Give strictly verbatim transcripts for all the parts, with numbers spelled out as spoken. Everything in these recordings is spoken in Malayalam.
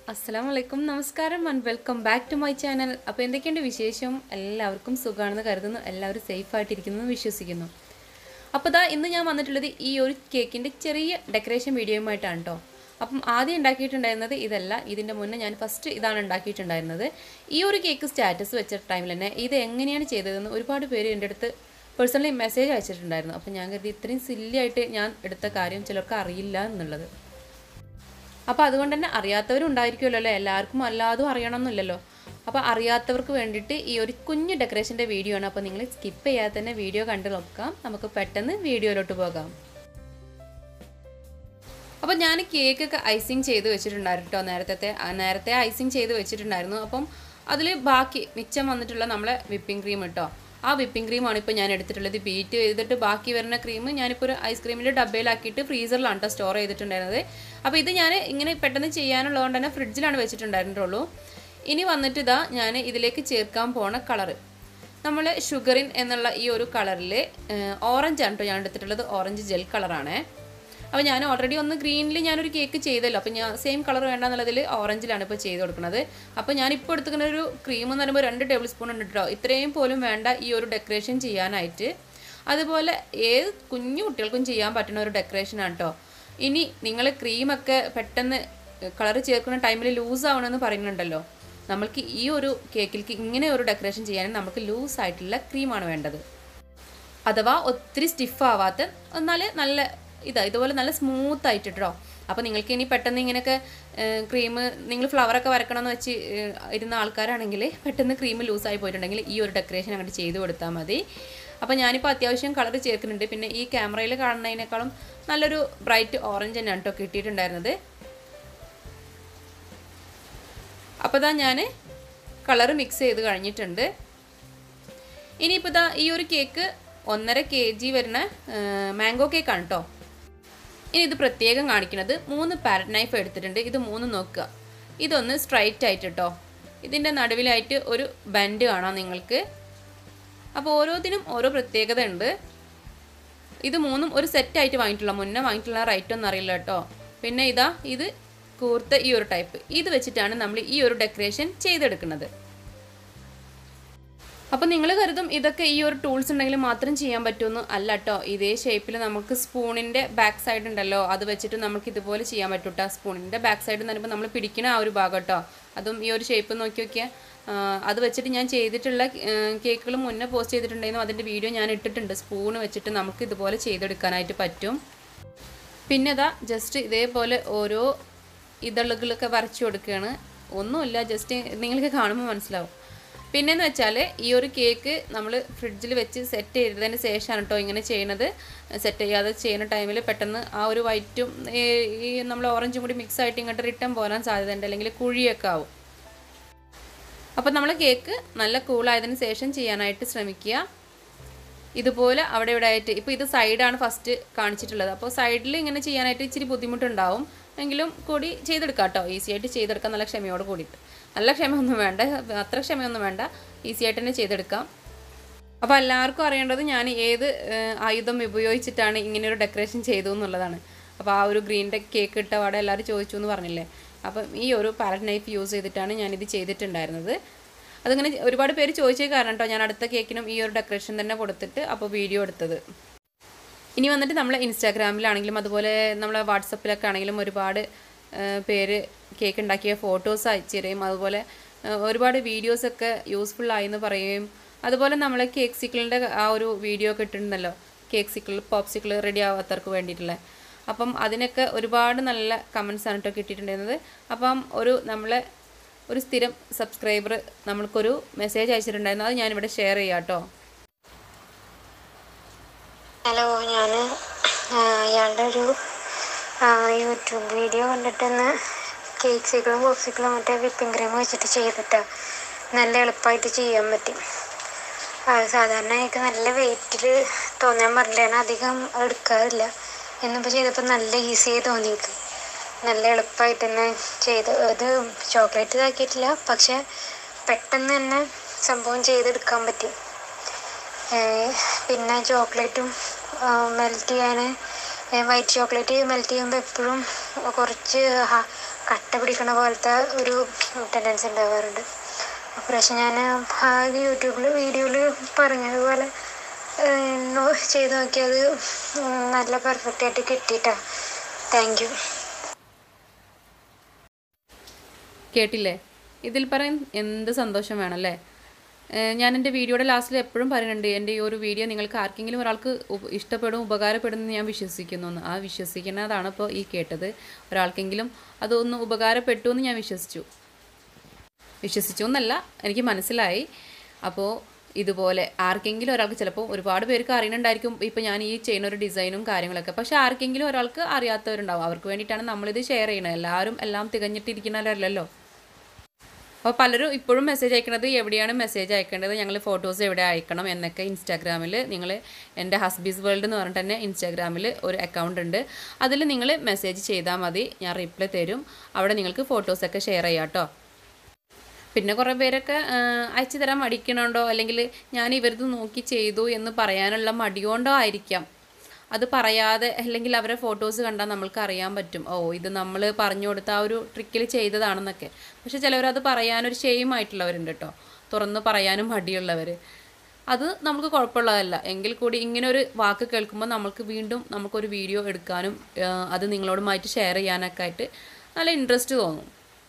Assalamualaikum, Namaskaram and welcome back to my channel. അപ്പോൾ എന്തൊക്കെയുണ്ട് വിശേഷം? എല്ലാവർക്കും സുഖാണെന്ന് കരുതുന്നു. എല്ലാവരും സേഫ് ആയിട്ട് ഇരിക്കുന്നു എന്ന് വിശ്വസിക്കുന്നു. അപ്പോൾ ദാ ഇന്ന് ഞാൻ വന്നിട്ടുള്ളത് ഈ ഒരു കേക്കിന്റെ ചെറിയ ഡെക്കറേഷൻ വീഡിയോയുമായിട്ടാണ് ട്ടോ. അപ്പം ആദ്യം ഉണ്ടാക്കിയിട്ടുണ്ടായിരുന്നത് ഇതല്ല. ഇതിന്റെ മുന്നേ ഞാൻ ഫസ്റ്റ് ഇതാണ് ഉണ്ടാക്കിയിട്ടുണ്ടായിരുന്നത്. ഈ ഒരു കേക്ക് സ്റ്റാറ്റസ് വെച്ച ടൈമിൽ തന്നെ ഇത് എങ്ങനെയാണ് ചെയ്തതെന്ന് ഒരുപാട് പേര് എൻ്റെ അടുത്ത് പേഴ്സണലി മെസ്സേജ് അയച്ചിട്ടുണ്ടായിരുന്നു. അപ്പോൾ ഞാൻ കരുതി ഇത്രയും സില്ലി ആയിട്ട് ഞാൻ എടുത്ത കാര്യം ചിലർക്ക് അറിയില്ല എന്നുള്ളത്. അപ്പോൾ അതുകൊണ്ട് തന്നെ അറിയാത്തവരും ഉണ്ടായിരിക്കുമല്ലോ അല്ലേ, എല്ലാവർക്കും അല്ലാതും അറിയണമെന്നില്ലല്ലോ. അപ്പോൾ അറിയാത്തവർക്ക് വേണ്ടിയിട്ട് ഈ ഒരു കുഞ്ഞു ഡെക്കറേഷൻ്റെ വീഡിയോ ആണ്. അപ്പോൾ നിങ്ങൾ സ്കിപ്പ് ചെയ്യാതെ തന്നെ വീഡിയോ കണ്ടു നോക്കാം. നമുക്ക് പെട്ടെന്ന് വീഡിയോയിലോട്ട് പോകാം. അപ്പോൾ ഞാൻ കേക്കൊക്കെ ഐസിങ് ചെയ്ത് വെച്ചിട്ടുണ്ടായിരുന്നു കേട്ടോ. നേരത്തെ നേരത്തെ ഐസിങ് ചെയ്ത് വെച്ചിട്ടുണ്ടായിരുന്നു. അപ്പം അതിൽ ബാക്കി മിച്ചം വന്നിട്ടുള്ള നമ്മളെ വിപ്പിംഗ് ക്രീം കേട്ടോ. ആ വിപ്പിംഗ് ക്രീമാണ് ഇപ്പോൾ ഞാൻ എടുത്തിട്ടുള്ളത്. ബീറ്റ് ചെയ്തിട്ട് ബാക്കി വരുന്ന ക്രീം ഞാനിപ്പോൾ ഒരു ഐസ്ക്രീമിൻ്റെ ഡബ്ബയിലാക്കിയിട്ട് ഫ്രീസറിലാണ് കേട്ടോ സ്റ്റോർ ചെയ്തിട്ടുണ്ടായിരുന്നത്. അപ്പോൾ ഇത് ഞാൻ ഇങ്ങനെ പെട്ടെന്ന് ചെയ്യാനുള്ളതുകൊണ്ട് തന്നെ ഫ്രിഡ്ജിലാണ് വെച്ചിട്ടുണ്ടായിരുന്നുള്ളൂ. ഇനി വന്നിട്ട് ഇതാ ഞാൻ ഇതിലേക്ക് ചേർക്കാൻ പോണ കളറ് നമ്മൾ ഷുഗറിൻ എന്നുള്ള ഈ ഒരു കളറിൽ ഓറഞ്ചാണ് കേട്ടോ ഞാൻ എടുത്തിട്ടുള്ളത്. ഓറഞ്ച് ജെൽ കളറാണ്. അപ്പോൾ ഞാൻ ഓൾറെഡി ഒന്ന് ഗ്രീനിൽ ഞാനൊരു കേക്ക് ചെയ്തല്ലോ. അപ്പോൾ ഞാൻ സെയിം കളർ വേണ്ടെന്നുള്ളതിൽ ഓറഞ്ചിലാണ് ഇപ്പോൾ ചെയ്ത് കൊടുക്കുന്നത്. അപ്പോൾ ഞാനിപ്പോൾ എടുത്തുക്കുന്ന ഒരു ക്രീം എന്ന് പറയുമ്പോൾ രണ്ട് ടേബിൾ സ്പൂൺ ഉണ്ട് കേട്ടോ. ഇത്രയും പോലും വേണ്ട ഈ ഒരു ഡെക്കറേഷൻ ചെയ്യാനായിട്ട്. അതുപോലെ ഏത് കുഞ്ഞു കുട്ടികൾക്കും ചെയ്യാൻ പറ്റുന്ന ഒരു ഡെക്കറേഷനാണ് കേട്ടോ. ഇനി നിങ്ങൾ ക്രീമൊക്കെ പെട്ടെന്ന് കളർ ചേർക്കുന്ന ടൈമിൽ ലൂസ് ആവണമെന്ന് പറയുന്നുണ്ടല്ലോ, നമ്മൾക്ക് ഈ ഒരു കേക്കിലേക്ക് ഇങ്ങനെ ഒരു ഡെക്കറേഷൻ ചെയ്യാൻ നമുക്ക് ലൂസ് ആയിട്ടുള്ള ക്രീമാണ് വേണ്ടത്. അഥവാ ഒത്തിരി സ്റ്റിഫ് ആവാത്ത എന്നാൽ നല്ല ഇതാ ഇതുപോലെ നല്ല സ്മൂത്ത് ആയിട്ട് കേട്ടോ. അപ്പോൾ നിങ്ങൾക്ക് ഇനി പെട്ടെന്ന് ഇങ്ങനെയൊക്കെ ക്രീം നിങ്ങൾ ഫ്ലവറൊക്കെ വരക്കണമെന്ന് വെച്ച് ഇരുന്ന ആൾക്കാരാണെങ്കിൽ പെട്ടെന്ന് ക്രീം ലൂസായി പോയിട്ടുണ്ടെങ്കിൽ ഈ ഒരു ഡെക്കറേഷൻ അങ്ങോട്ട് ചെയ്ത് കൊടുത്താൽ മതി. അപ്പോൾ ഞാനിപ്പോൾ അത്യാവശ്യം കളർ ചേർക്കുന്നുണ്ട്. പിന്നെ ഈ ക്യാമറയിൽ കാണുന്നതിനേക്കാളും നല്ലൊരു ബ്രൈറ്റ് ഓറഞ്ച് തന്നെയാണ് കേട്ടോ കിട്ടിയിട്ടുണ്ടായിരുന്നത്. അപ്പോൾ ഇതാ ഞാൻ കളർ മിക്സ് ചെയ്ത് കഴിഞ്ഞിട്ടുണ്ട്. ഇനിയിപ്പോൾ ഇതാ ഈ ഒരു കേക്ക് ഒന്നര കെ ജി വരുന്ന മാംഗോ കേക്കാണ് കേട്ടോ. ഇനി ഇത് പ്രത്യേകം കാണിക്കുന്നത് മൂന്ന് പാരറ്റ് നൈഫ് എടുത്തിട്ടുണ്ട്. ഇത് മൂന്ന് നോക്കുക, ഇതൊന്ന് സ്ട്രൈറ്റ് ആയിട്ട് കേട്ടോ. ഇതിൻ്റെ നടുവിലായിട്ട് ഒരു ബെൻഡ് കാണാം നിങ്ങൾക്ക്. അപ്പോൾ ഓരോത്തിനും ഓരോ പ്രത്യേകത ഉണ്ട്. ഇത് മൂന്നും ഒരു സെറ്റായിട്ട് വാങ്ങിയിട്ടുള്ള, മുന്നേ വാങ്ങിയിട്ടുള്ള റൈറ്റ് ഒന്നും അറിയില്ല കേട്ടോ. പിന്നെ ഇതാ ഇത് കൂർത്ത ഈ ഒരു ടൈപ്പ്, ഇത് വെച്ചിട്ടാണ് നമ്മൾ ഈ ഒരു ഡെക്കറേഷൻ ചെയ്തെടുക്കുന്നത്. അപ്പോൾ നിങ്ങൾ കരുതും ഇതൊക്കെ ഈ ഒരു ടൂൾസ് ഉണ്ടെങ്കിൽ മാത്രം ചെയ്യാൻ പറ്റുമെന്ന്. അല്ല കേട്ടോ, ഇതേ ഷേപ്പിൽ നമുക്ക് സ്പൂണിൻ്റെ ബാക്ക് സൈഡ് ഉണ്ടല്ലോ, അത് വെച്ചിട്ട് നമുക്ക് ഇതുപോലെ ചെയ്യാൻ പറ്റും കേട്ടോ. സ്പൂണിൻ്റെ ബാക്ക് സൈഡ് എന്ന് പറയുമ്പോൾ നമ്മൾ പിടിക്കുന്ന ആ ഒരു ഭാഗം കേട്ടോ, അതും ഈ ഒരു ഷേപ്പ് നോക്കി നോക്കിയാൽ അത് വെച്ചിട്ട് ഞാൻ ചെയ്തിട്ടുള്ള കേക്കുകൾ മുന്നേ പോസ്റ്റ് ചെയ്തിട്ടുണ്ടായിരുന്നു. അതിൻ്റെ വീഡിയോ ഞാൻ ഇട്ടിട്ടുണ്ട്. സ്പൂണ് വെച്ചിട്ട് നമുക്ക് ഇതുപോലെ ചെയ്തെടുക്കാനായിട്ട് പറ്റും. പിന്നെ ഇതാ ജസ്റ്റ് ഇതേപോലെ ഓരോ ഇതളുകളൊക്കെ വരച്ചു കൊടുക്കുകയാണ്. ഒന്നുമില്ല, ജസ്റ്റ് നിങ്ങൾക്ക് കാണുമ്പോൾ മനസ്സിലാവും. പിന്നെയെന്ന് വെച്ചാൽ ഈ ഒരു കേക്ക് നമ്മൾ ഫ്രിഡ്ജിൽ വെച്ച് സെറ്റ് ചെയ്തതിന് ശേഷമാണ് കേട്ടോ ഇങ്ങനെ ചെയ്യണത്. സെറ്റ് ചെയ്യാതെ ചെയ്യുന്ന ടൈമിൽ പെട്ടെന്ന് ആ ഒരു വൈറ്റും ഈ നമ്മൾ ഓറഞ്ചും കൂടി മിക്സ് ആയിട്ട് ഇങ്ങോട്ട് റിട്ടേൺ പോരാൻ സാധ്യതയുണ്ട്, അല്ലെങ്കിൽ കുഴിയൊക്കെ ആവും. അപ്പോൾ നമ്മൾ കേക്ക് നല്ല കൂളായതിന് ശേഷം ചെയ്യാനായിട്ട് ശ്രമിക്കുക. ഇതുപോലെ അവിടെ ഇവിടെ ആയിട്ട്, ഇപ്പോൾ ഇത് സൈഡാണ് ഫസ്റ്റ് കാണിച്ചിട്ടുള്ളത്. അപ്പോൾ സൈഡിൽ ഇങ്ങനെ ചെയ്യാനായിട്ട് ഇച്ചിരി ബുദ്ധിമുട്ടുണ്ടാവും, എങ്കിലും കൂടി ചെയ്തെടുക്കാം കേട്ടോ. ഈസി ആയിട്ട് ചെയ്തെടുക്കാം, നല്ല ക്ഷമയോട് കൂടിയിട്ട്. നല്ല ക്ഷമയൊന്നും വേണ്ട, അത്ര ക്ഷമയൊന്നും വേണ്ട, ഈസി ആയിട്ട് തന്നെ ചെയ്തെടുക്കാം. അപ്പോൾ എല്ലാവർക്കും അറിയേണ്ടത് ഞാൻ ഏത് ആയുധം ഉപയോഗിച്ചിട്ടാണ് ഇങ്ങനെയൊരു ഡെക്കറേഷൻ ചെയ്തു എന്നുള്ളതാണ്. അപ്പോൾ ആ ഒരു ഗ്രീൻ കേക്ക് ഇട്ട അവിടെ എല്ലാവരും ചോദിച്ചു എന്ന് പറഞ്ഞില്ലേ, അപ്പം ഈ ഒരു പാലറ്റ് നൈഫ് യൂസ് ചെയ്തിട്ടാണ് ഞാനിത് ചെയ്തിട്ടുണ്ടായിരുന്നത്. അതിങ്ങനെ ഒരുപാട് പേര് ചോദിച്ചേ കാരണം കേട്ടോ ഞാൻ അടുത്ത കേക്കിനും ഈ ഒരു ഡെക്കറേഷൻ തന്നെ കൊടുത്തിട്ട് അപ്പോൾ വീഡിയോ എടുത്തത്. ഇനി വന്നിട്ട് നമ്മൾ ഇൻസ്റ്റാഗ്രാമിലാണെങ്കിലും അതുപോലെ നമ്മളെ വാട്സപ്പിലൊക്കെ ആണെങ്കിലും ഒരുപാട് പേര് കേക്ക് ഉണ്ടാക്കിയ ഫോട്ടോസ് അയച്ചു തരും. അതുപോലെ ഒരുപാട് വീഡിയോസൊക്കെ യൂസ്ഫുള്ളായി എന്ന് പറയുകയും, അതുപോലെ നമ്മൾ കേക്ക് സിക്കിളിൻ്റെ ആ ഒരു വീഡിയോ ഒക്കെ ഇട്ടിട്ടുണ്ടല്ലോ, കേക്ക് സിക്കിൾ പോപ്സിക്കിൾ റെഡി ആവാത്തവർക്ക് വേണ്ടിയിട്ടുള്ള. അപ്പം അതിനൊക്കെ ഒരുപാട് നല്ല കമൻസാണ് കേട്ടോ കിട്ടിയിട്ടുണ്ടായിരുന്നത്. അപ്പം ഒരു നമ്മളെ ഒരു സ്ഥിരം സബ്സ്ക്രൈബർ നമ്മൾക്കൊരു മെസ്സേജ് അയച്ചിട്ടുണ്ടായിരുന്നു, അത് ഞാനിവിടെ ഷെയർ ചെയ്യാം കേട്ടോ. ഹലോ, ഞാൻ ഇയാളുടെ ഒരു യൂട്യൂബ് വീഡിയോ കണ്ടിട്ടൊന്ന് കേക്ക് സിക്കിളും പോപ്സിക്കിളും മറ്റേ വിപ്പിംഗ് ക്രീം വെച്ചിട്ട് ചെയ്തിട്ട് നല്ല എളുപ്പമായിട്ട് ചെയ്യാൻ പറ്റും. സാധാരണ എനിക്ക് നല്ല വെയിറ്റിൽ തോന്നാൻ പറഞ്ഞിട്ടാണ് അധികം എടുക്കാറില്ല. എന്നിപ്പോൾ ചെയ്തപ്പോൾ നല്ല ഈസിയായി തോന്നി. എനിക്ക് നല്ല എളുപ്പമായിട്ട് തന്നെ ചെയ്ത്, അത് ചോക്ലേറ്റ് ഇതാക്കിയിട്ടില്ല, പക്ഷെ പെട്ടെന്ന് തന്നെ സംഭവം ചെയ്തെടുക്കാൻ പറ്റി. പിന്നെ ചോക്ലേറ്റും മെൽറ്റ് ചെയ്യാൻ വൈറ്റ് ചോക്ലേറ്റ് മെൽറ്റ് ചെയ്യുമ്പോൾ എപ്പോഴും കുറച്ച് കട്ട പിടിക്കണ പോലത്തെ ഒരു ടെൻഡൻസി ഉണ്ടാവാറുണ്ട്. അപ്രാവശ്യം ഞാൻ യൂട്യൂബിൽ വീഡിയോയിൽ പറഞ്ഞതുപോലെ ചെയ്ത് നോക്കിയത് നല്ല പെർഫെക്റ്റ് ആയിട്ട് കിട്ടിയിട്ടാ. Thank you. കേട്ടില്ലേ? ഇതിൽ പറയാൻ എന്ത് സന്തോഷം വേണമല്ലേ? ഞാൻ എൻ്റെ വീഡിയോയുടെ ലാസ്റ്റിൽ എപ്പോഴും പറയുന്നുണ്ട്, എൻ്റെ ഈ ഒരു വീഡിയോ നിങ്ങൾക്ക് ആർക്കെങ്കിലും ഒരാൾക്ക് ഇഷ്ടപ്പെടും, ഉപകാരപ്പെടുമെന്ന് ഞാൻ വിശ്വസിക്കുന്നു എന്ന്. ആ വിശ്വസിക്കുന്നതാണ് ഇപ്പോൾ ഈ കേട്ടത്. ഒരാൾക്കെങ്കിലും അതൊന്ന് ഉപകാരപ്പെട്ടു എന്ന് ഞാൻ വിശ്വസിച്ചു വിശ്വസിച്ചു എന്നല്ല എനിക്ക് മനസ്സിലായി. അപ്പോൾ ഇതുപോലെ ആർക്കെങ്കിലും ഒരാൾക്ക്, ചിലപ്പോൾ ഒരുപാട് പേർക്ക് അറിയുന്നുണ്ടായിരിക്കും ഇപ്പോൾ ഞാൻ ഈ ചെയ്യുന്ന ഒരു ഡിസൈനും കാര്യങ്ങളൊക്കെ, പക്ഷേ ആർക്കെങ്കിലും ഒരാൾക്ക് അറിയാത്തവരുണ്ടാവും. അവർക്ക് വേണ്ടിയിട്ടാണ് നമ്മളിത് ഷെയർ ചെയ്യുന്നത്. എല്ലാവരും എല്ലാം തികഞ്ഞിട്ടിരിക്കുന്നവരല്ലല്ലോ. അപ്പോൾ പലരും ഇപ്പോഴും മെസ്സേജ് അയക്കുന്നത്, എവിടെയാണ് മെസ്സേജ് അയക്കേണ്ടത്, ഞങ്ങൾ ഫോട്ടോസ് എവിടെ അയക്കണം എന്നൊക്കെ. ഇൻസ്റ്റാഗ്രാമിൽ നിങ്ങൾ എൻ്റെ ഹസ്ബീസ് വേൾഡ് എന്ന് പറഞ്ഞിട്ട് തന്നെ ഇൻസ്റ്റാഗ്രാമിൽ ഒരു അക്കൗണ്ട് ഉണ്ട്. അതിൽ നിങ്ങൾ മെസ്സേജ് ചെയ്താൽ മതി, ഞാൻ റിപ്ലൈ തരും. അവിടെ നിങ്ങൾക്ക് ഫോട്ടോസൊക്കെ ഷെയർ ചെയ്യാം കേട്ടോ. പിന്നെ കുറേ പേരൊക്കെ അയച്ചു തരാൻ മടിക്കണുണ്ടോ, അല്ലെങ്കിൽ ഞാൻ ഇവരത് നോക്കി ചെയ്തു എന്ന് പറയാനുള്ള മടിയോണ്ടോ ആയിരിക്കാം അത് പറയാതെ. അല്ലെങ്കിൽ അവരെ ഫോട്ടോസ് കണ്ടാൽ നമ്മൾക്ക് അറിയാൻ പറ്റും, ഓ ഇത് നമ്മൾ പറഞ്ഞു കൊടുത്ത ആ ഒരു ട്രിക്കിൽ ചെയ്തതാണെന്നൊക്കെ. പക്ഷെ ചിലവരത് പറയാനൊരു ഷെയിം ആയിട്ടുള്ളവരുണ്ട് കേട്ടോ, തുറന്ന് പറയാനും മടിയുള്ളവർ. അത് നമുക്ക് കുഴപ്പമുള്ളതല്ല. എങ്കിൽ കൂടി ഇങ്ങനെ ഒരു വാക്ക് കേൾക്കുമ്പോൾ നമ്മൾക്ക് വീണ്ടും നമുക്കൊരു വീഡിയോ എടുക്കാനും അത് നിങ്ങളോടുമായിട്ട് ഷെയർ ചെയ്യാനൊക്കെ ആയിട്ട് നല്ല ഇൻട്രസ്റ്റ് തോന്നും.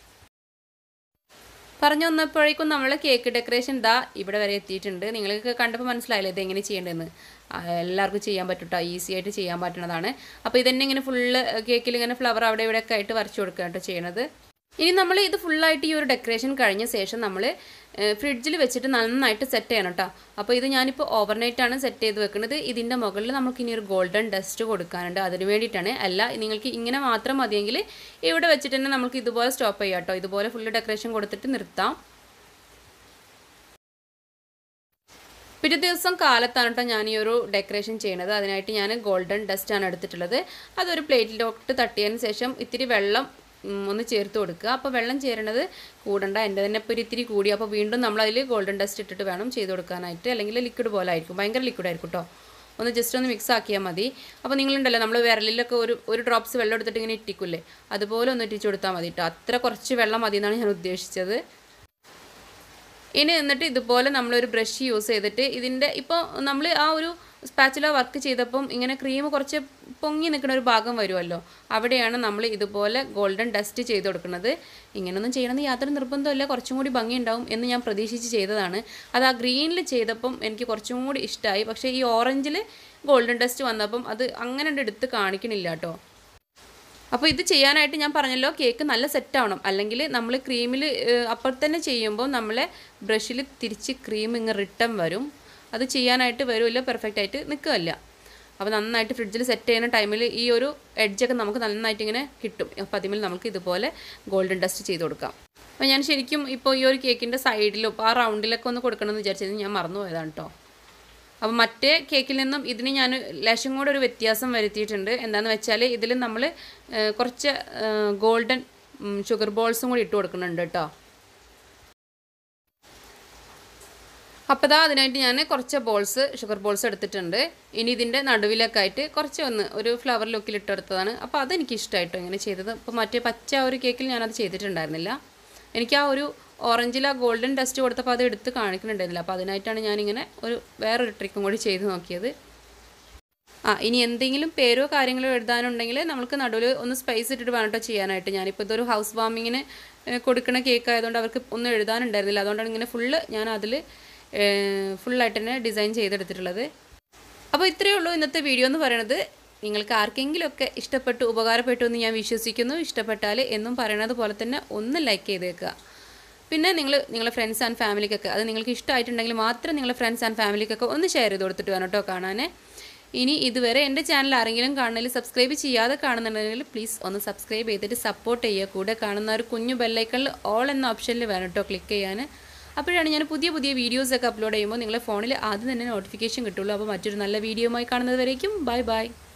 പറഞ്ഞു വന്നപ്പോഴേക്കും നമ്മൾ കേക്ക് ഡെക്കറേഷൻ ഇതാ ഇവിടെ വരെ എത്തിയിട്ടുണ്ട്. നിങ്ങൾക്ക് കണ്ടപ്പോൾ മനസ്സിലായില്ലേ ഇതെങ്ങനെ ചെയ്യേണ്ടതെന്ന്? എല്ലാവർക്കും ചെയ്യാൻ പറ്റൂട്ടോ, ഈസി ആയിട്ട് ചെയ്യാൻ പറ്റുന്നതാണ്. അപ്പോൾ ഇതന്നെ ഇങ്ങനെ ഫുള്ള് കേക്കിൽ ഇങ്ങനെ ഫ്ലവർ അവിടെ ഇവിടെയൊക്കെ ആയിട്ട് വരച്ചു കൊടുക്കുക കേട്ടോ ചെയ്യണത്. ഇനി നമ്മൾ ഇത് ഫുള്ളായിട്ട് ഈ ഒരു ഡെക്കറേഷൻ കഴിഞ്ഞ ശേഷം നമ്മൾ ഫ്രിഡ്ജിൽ വെച്ചിട്ട് നന്നായിട്ട് സെറ്റ് ചെയ്യണം കേട്ടോ. അപ്പോൾ ഇത് ഞാനിപ്പോൾ ഓവർനൈറ്റാണ് സെറ്റ് ചെയ്ത് വെക്കുന്നത്. ഇതിൻ്റെ മുകളിൽ നമുക്ക് ഇനി ഒരു ഗോൾഡൻ ഡസ്റ്റ് കൊടുക്കാനുണ്ട്, അതിന് വേണ്ടിയിട്ടാണ്. അല്ല നിങ്ങൾക്ക് ഇങ്ങനെ മാത്രം മതിയെങ്കിൽ ഇവിടെ വെച്ചിട്ട് തന്നെ നമുക്ക് ഇതുപോലെ സ്റ്റോപ്പ് ചെയ്യാം കേട്ടോ. ഇതുപോലെ ഫുള്ള് ഡെക്കറേഷൻ കൊടുത്തിട്ട് നിർത്താം. പിറ്റേ ദിവസം കാലത്താണ് കേട്ടോ ഞാൻ ഈ ഒരു ഡെക്കറേഷൻ ചെയ്യുന്നത്. അതിനായിട്ട് ഞാൻ ഗോൾഡൻ ഡസ്റ്റാണ് എടുത്തിട്ടുള്ളത്. അതൊരു പ്ലേറ്റിലോട്ട് തട്ടിയതിന് ശേഷം ഇത്തിരി വെള്ളം ഒന്ന് ചേർത്ത് കൊടുക്കുക. അപ്പോൾ വെള്ളം ചേരണത് കൂടണ്ട, എൻ്റെ തന്നെ ഇപ്പോൾ ഒരു ഇത്തിരി കൂടി. അപ്പോൾ വീണ്ടും നമ്മളതിൽ ഗോൾഡൻ ഡസ്റ്റ് ഇട്ടിട്ട് വേണം ചെയ്ത് കൊടുക്കാനായിട്ട്, അല്ലെങ്കിൽ ലിക്വിഡ് പോലെ ആയിരിക്കും, ഭയങ്കര ലിക്വിഡ് ആയിരിക്കും കേട്ടോ. ഒന്ന് ജസ്റ്റ് ഒന്ന് മിക്സ് ആക്കിയാൽ മതി. അപ്പോൾ നിങ്ങളുണ്ടല്ലോ നമ്മൾ വിരലിലൊക്കെ ഒരു ഒരു ഡ്രോപ്സ് വെള്ളം എടുത്തിട്ട് ഇങ്ങനെ ഇട്ടിക്കില്ലേ, അതുപോലെ ഒന്ന് ഇട്ടിച്ച് കൊടുത്താൽ മതി കേട്ടോ. അത്ര കുറച്ച് വെള്ളം മതി എന്നാണ് ഞാൻ ഉദ്ദേശിച്ചത്. ഇനി എന്നിട്ട് ഇതുപോലെ നമ്മളൊരു ബ്രഷ് യൂസ് ചെയ്തിട്ട് ഇതിൻ്റെ ഇപ്പോൾ നമ്മൾ ആ ഒരു സ്പാച്ചുല വർക്ക് ചെയ്തപ്പം ഇങ്ങനെ ക്രീം കുറച്ച് പൊങ്ങി നിൽക്കുന്ന ഒരു ഭാഗം വരുമല്ലോ, അവിടെയാണ് നമ്മൾ ഇതുപോലെ ഗോൾഡൻ ഡസ്റ്റ് ചെയ്ത് കൊടുക്കുന്നത്. ഇങ്ങനെയൊന്നും ചെയ്യണമെന്ന് യാതൊരു നിർബന്ധമില്ല, കുറച്ചും കൂടി ഭംഗി ഉണ്ടാവും എന്ന് ഞാൻ പ്രതീക്ഷിച്ച് ചെയ്തതാണ്. അത് ആ ഗ്രീനിൽ ചെയ്തപ്പം എനിക്ക് കുറച്ചും കൂടി ഇഷ്ടമായി. പക്ഷേ ഈ ഓറഞ്ചിൽ ഗോൾഡൻ ഡസ്റ്റ് വന്നപ്പം അത് അങ്ങനെ എടുത്ത് കാണിക്കണില്ല കേട്ടോ. അപ്പോൾ ഇത് ചെയ്യാനായിട്ട് ഞാൻ പറഞ്ഞല്ലോ കേക്ക് നല്ല സെറ്റ് ആവണം, അല്ലെങ്കിൽ നമ്മൾ ക്രീമിൽ അപ്പോൾ തന്നെ ചെയ്യുമ്പോൾ നമ്മളെ ബ്രഷിൽ തിരിച്ച് ക്രീം ഇങ്ങനെ റിട്ടേൺ വരും, അത് ചെയ്യാനായിട്ട് വരുമില്ല, പെർഫെക്റ്റ് ആയിട്ട് നിൽക്കുകയില്ല. അപ്പോൾ നന്നായിട്ട് ഫ്രിഡ്ജിൽ സെറ്റ് ചെയ്യുന്ന ടൈമിൽ ഈ ഒരു എഡ്ജൊക്കെ നമുക്ക് നന്നായിട്ട് ഇങ്ങനെ കിട്ടും. അപ്പോൾ അതിൽ നമുക്ക് ഇതുപോലെ ഗോൾഡൻ ഡസ്റ്റ് ചെയ്ത് കൊടുക്കാം. അപ്പോൾ ഞാൻ ശരിക്കും ഇപ്പോൾ ഈ ഒരു കേക്കിൻ്റെ സൈഡിലും ആ റൗണ്ടിലൊക്കെ ഒന്ന് കൊടുക്കണമെന്ന് വിചാരിച്ചത് ഞാൻ മറന്നു പോയതാണ് കേട്ടോ. അപ്പോൾ മറ്റേ കേക്കിൽ നിന്നും ഇതിന് ഞാൻ ലേശം കൂടെ ഒരു വ്യത്യാസം വരുത്തിയിട്ടുണ്ട്. എന്താണെന്ന് വെച്ചാൽ ഇതിൽ നമ്മൾ കുറച്ച് ഗോൾഡൻ ഷുഗർ ബോൾസും കൂടി ഇട്ട് കൊടുക്കുന്നുണ്ട് കേട്ടോ. അപ്പോൾ ദാ അതിനായിട്ട് ഞാൻ കുറച്ച് ബോൾസ് ഷുഗർ ബോൾസ് എടുത്തിട്ടുണ്ട്. ഇനി ഇതിൻ്റെ നടുവിലൊക്കെ ആയിട്ട് കുറച്ച് ഒന്ന് ഒരു ഫ്ലവർ ലുക്കിൽ ഇട്ടെടുത്തതാണ്. അപ്പോൾ അതെനിക്ക് ഇഷ്ടമായിട്ടോ ഇങ്ങനെ ചെയ്തത്. അപ്പോൾ മറ്റേ പച്ച ഒരു കേക്കിൽ ഞാനത് ചെയ്തിട്ടുണ്ടായിരുന്നില്ല. എനിക്ക് ആ ഒരു ഓറഞ്ചിൽ ആ ഗോൾഡൻ ഡസ്റ്റ് കൊടുത്തപ്പോൾ അത് എടുത്ത് കാണിക്കുന്നുണ്ടായിരുന്നില്ല. അപ്പോൾ അതിനായിട്ടാണ് ഞാനിങ്ങനെ ഒരു വേറൊരു ട്രിക്കും കൂടി ചെയ്ത് നോക്കിയത്. ആ ഇനി എന്തെങ്കിലും പേരോ കാര്യങ്ങളോ എഴുതാനുണ്ടെങ്കിൽ നമുക്ക് നടുവിൽ ഒന്ന് സ്പേസ് ഇട്ടിട്ട് വേണം കേട്ടോ ചെയ്യാനായിട്ട്. ഞാനിപ്പോൾ ഇതൊരു ഹൗസ് വാമിങ്ങിന് കൊടുക്കുന്ന കേക്ക് ആയതുകൊണ്ട് അവർക്ക് ഒന്നും എഴുതാനുണ്ടായിരുന്നില്ല. അതുകൊണ്ടാണ് ഇങ്ങനെ ഫുള്ള് ഞാൻ അതിൽ ഫുള്ളായിട്ട് തന്നെ ഡിസൈൻ ചെയ്തെടുത്തിട്ടുള്ളത്. അപ്പോൾ ഇത്രയേ ഉള്ളൂ ഇന്നത്തെ വീഡിയോ എന്ന് പറയുന്നത്. നിങ്ങൾക്ക് ആർക്കെങ്കിലുമൊക്കെ ഇഷ്ടപ്പെട്ടു ഉപകാരപ്പെട്ടു എന്ന് ഞാൻ വിശ്വസിക്കുന്നു. ഇഷ്ടപ്പെട്ടാൽ എന്നും പറയണത് പോലെ തന്നെ ഒന്ന് ലൈക്ക് ചെയ്തേക്കുക. പിന്നെ നിങ്ങൾ നിങ്ങളുടെ ഫ്രണ്ട്സ് ആൻഡ് ഫാമിലിക്കൊക്കെ അത് നിങ്ങൾക്ക് ഇഷ്ടമായിട്ടുണ്ടെങ്കിൽ മാത്രം നിങ്ങളുടെ ഫ്രണ്ട്സ് ആൻഡ് ഫാമിലിക്കൊക്കെ ഒന്ന് ഷെയർ ചെയ്ത് കൊടുത്തിട്ട് വേണം കേട്ടോ കാണാൻ. ഇനി ഇതുവരെ എൻ്റെ ചാനൽ ആരെങ്കിലും കാണണമെങ്കിൽ സബ്സ്ക്രൈബ് ചെയ്യാതെ കാണുന്നുണ്ടെങ്കിൽ പ്ലീസ് ഒന്ന് സബ്സ്ക്രൈബ് ചെയ്തിട്ട് സപ്പോർട്ട് ചെയ്യുക. കൂടെ കാണുന്ന ഒരു കുഞ്ഞു ബെല്ലൈക്കണിൽ ഓൾ എന്ന ഓപ്ഷനിൽ വേണം കേട്ടോ ക്ലിക്ക് ചെയ്യാൻ. അപ്പോഴാണ് ഞാൻ പുതിയ പുതിയ വീഡിയോസൊക്കെ അപ്ലോഡ് ചെയ്യുമ്പോൾ നിങ്ങളുടെ ഫോണിൽ ആദ്യം തന്നെ നോട്ടിഫിക്കേഷൻ കിട്ടുള്ളൂ. അപ്പോൾ മറ്റൊരു നല്ല വീഡിയോയുമായി കാണുന്നത് വരേക്കും ബൈ ബൈ.